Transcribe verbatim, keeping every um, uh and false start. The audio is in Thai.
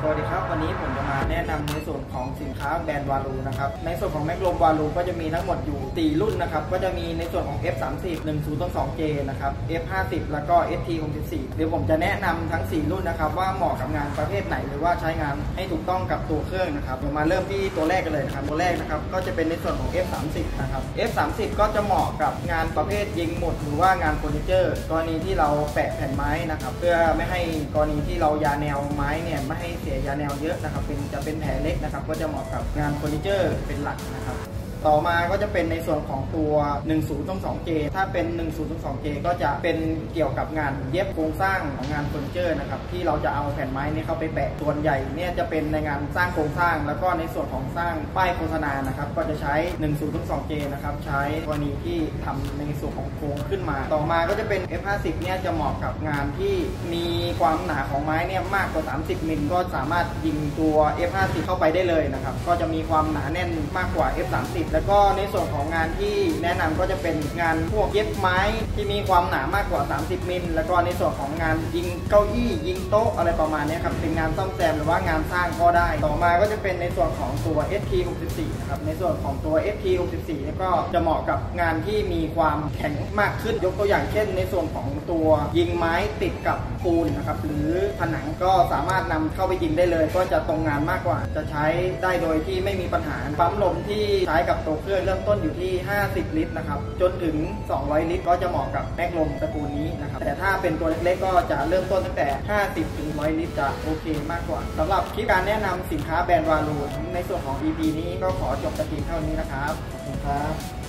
สวัสดีครับวันนี้ผมจะมาแนะนำในส่วนของสินค้าแบรนด์วาลูนะครับในส่วนของแม็กลมวาลูก็จะมีทั้งหมดอยู่สี่รุ่นนะครับก็จะมีในส่วนของ เอฟ สามสิบ หนึ่งศูนย์ สอง เจ นะครับ เอฟ ห้าสิบ แล้วก็ เอส ที หกสิบสี่ เดี๋ยวผมจะแนะนำทั้งสี่รุ่นนะครับว่าเหมาะกับงานประเภทไหนหรือว่าใช้งานให้ถูกต้องกับตัวเครื่องนะครับเรามาเริ่มที่ตัวแรกกันเลยนะครับตัวแรกนะครับก็จะเป็นในส่วนของ เอฟ สามสิบ นะครับ เอฟ สามสิบ ก็จะเหมาะกับงานประเภทยิงหมุดหรือว่างานเฟอร์นิเจอร์กรณีที่เราแปะแผ่นไม้นะครับเพื่อไม่ให้กรณีที่เรายาแนวไม้เนี่ยไม่ให้เสียยาแนวเยอะนะครับเป็นจะเป็นแผลเล็กนะครับก็จะเหมาะกับงานเฟอร์นิเจอร์เป็นหลักนะครับต่อมาก็จะเป็นในส่วนของตัว หนึ่งศูนย์ สอง เจ ถ้าเป็น หนึ่งศูนย์ สอง เจ ก็จะเป็นเกี่ยวกับงานเย็บโครงสร้างของงานเฟอร์นิเจอร์นะครับที่เราจะเอาแผ่นไม้นี้เข้าไปแปะส่วนใหญ่เนี่ยจะเป็นในงานสร้างโครงสร้างแล้วก็ในส่วนของสร้างป้ายโฆษณานะครับก็จะใช้ หนึ่งศูนย์ สอง เจ นะครับใช้กรณีที่ทำในส่วนของโครงขึ้นมาต่อมาก็จะเป็น เอฟ ห้าสิบ เนี่ยจะเหมาะกับงานที่มีความหนาของไม้เนี่ยมากกว่าสามสิบมิลก็สามารถยิงตัว เอฟ ห้าสิบ เข้าไปได้เลยนะครับก็จะมีความหนาแน่นมากกว่า เอฟ สามสิบ แล้วก็ในส่วนของงานที่แนะนำก็จะเป็นงานพวกเย็บไม้ที่มีความหนามากกว่าสามสิบมิลแล้วก็ในส่วนของงานยิงเก้าอี้ยิงโต๊ะอะไรประมาณนี้ครับเป็นงานซ่อมแซมหรือว่างานสร้างก็ได้ต่อมาก็จะเป็นในส่วนของตัว เอส ที หกสิบสี่ นะครับในส่วนของตัว เอส ที หกสิบสี่ นี่ก็จะเหมาะกับงานที่มีความแข็งมากขึ้นยกตัวอย่างเช่นในส่วนของตัวยิงไม้ติดกับปูนนะครับหรือผนังก็สามารถนำเข้าไปยิงได้เลยก็จะตรงงานมากกว่าจะใช้ได้โดยที่ไม่มีปัญหาปั๊มลมที่ใช้กับตัวเครื่องเริ่มต้นอยู่ที่ห้าสิบลิตรนะครับจนถึงสองร้อยลิตรก็จะเหมาะกับแม็กลมตระกูลนี้นะครับแต่ถ้าเป็นตัวเล็กๆก็จะเริ่มต้นตั้งแต่ห้าสิบถึงหนึ่งร้อยลิตรจะโอเคมากกว่าสำหรับคลิปการแนะนำสินค้าแบรนด์วาลูในส่วนของ อี พี นี้ก็ขอจบแต่เพียงเท่านี้นะครับขอบคุณครับ